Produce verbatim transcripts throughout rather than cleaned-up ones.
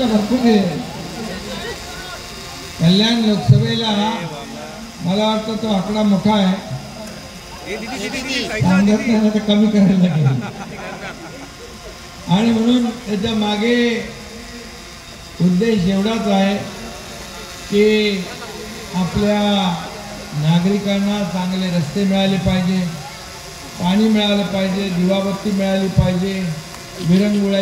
भरपूर आहे. कल्याण लोकसभेला मला वाटतं तो आकडा मोठा आहे, सांगत नाही तर कमी करायला लागेल. आणि म्हणून त्याच्या मागे उद्देश एवढाच आहे की आपल्या नागरिकांना चांगले रस्ते मिळाले पाहिजे, पाणी मिळालं पाहिजे, दिवाबत्ती मिळाली पाहिजे, विरंगुळा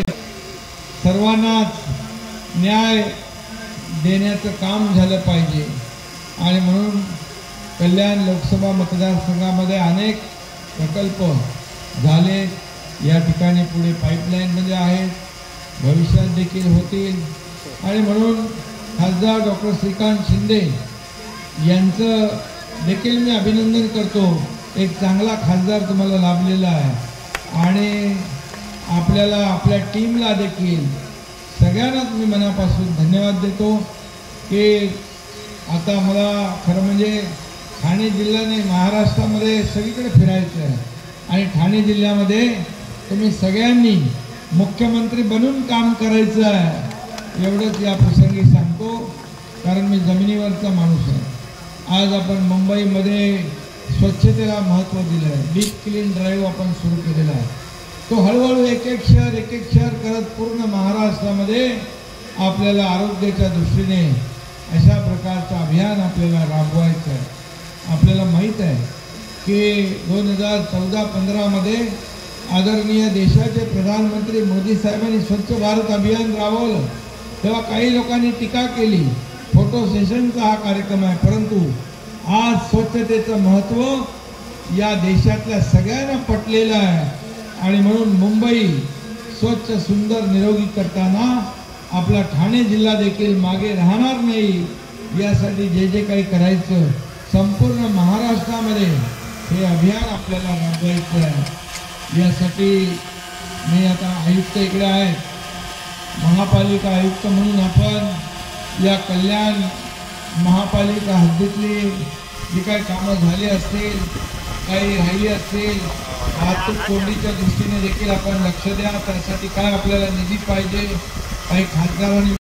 सर्वांनाच न्याय देण्याचं काम झालं पाहिजे. आणि म्हणून कल्याण लोकसभा मतदारसंघामध्ये अनेक प्रकल्प झाले. या ठिकाणी पुढे पाईपलाईनमध्ये आहेत, भविष्यात देखील होतील. आणि म्हणून खासदार डॉक्टर श्रीकांत शिंदे यांचं देखील मी अभिनंदन करतो. एक चांगला खासदार तुम्हाला लाभलेला आहे आणि आपल्याला आपल्या टीमला देखील सगळ्यांनाच मी मनापासून धन्यवाद देतो की आता मला खरं म्हणजे ठाणे जिल्ह्याने महाराष्ट्रामध्ये सगळीकडे फिरायचं आहे आणि ठाणे जिल्ह्यामध्ये तुम्ही सगळ्यांनी मुख्यमंत्री बनून काम करायचं आहे एवढंच या प्रसंगी सांगतो. कारण मी जमिनीवरचा माणूस आहे. आज आपण मुंबईमध्ये स्वच्छतेला महत्त्व दिलं आहे, डीप क्लीन ड्राईव्ह आपण सुरू केलेला आहे. तो हळूहळू एक एक शहर एक एक शहर करत पूर्ण महाराष्ट्रामध्ये आपल्याला आरोग्याच्या दृष्टीने अशा प्रकारचं अभियान आपल्याला राबवायचं आहे. आपल्याला माहीत आहे की दोन हजार चौदा पंधरामध्ये आदरणीय देशाचे प्रधानमंत्री मोदी साहेबांनी स्वच्छ भारत अभियान राबवलं तेव्हा काही लोकांनी टीका केली, फोटो सेशनचा हा कार्यक्रम आहे. परंतु आज स्वच्छतेचं महत्त्व या देशातल्या सगळ्यांना पटलेलं आहे आणि म्हणून मुंबई स्वच्छ सुंदर निरोगी करताना आपला ठाणे जिल्हा देखील मागे राहणार नाही. यासाठी जे जे काही करायचं संपूर्ण महाराष्ट्रामध्ये हे अभियान आपल्याला राबवायचं आहे. यासाठी मी आता आयुक्त इकडे आहेत, महापालिका आयुक्त म्हणून आपण या कल्याण महापालिका हद्दीतली जी काही कामं झाली असतील, काही राहिली असतील, वाहतूक कोंडीच्या दृष्टीने देखील आपण लक्ष द्या. त्यासाठी काय आपल्याला निधी पाहिजे, काही खासदारांनी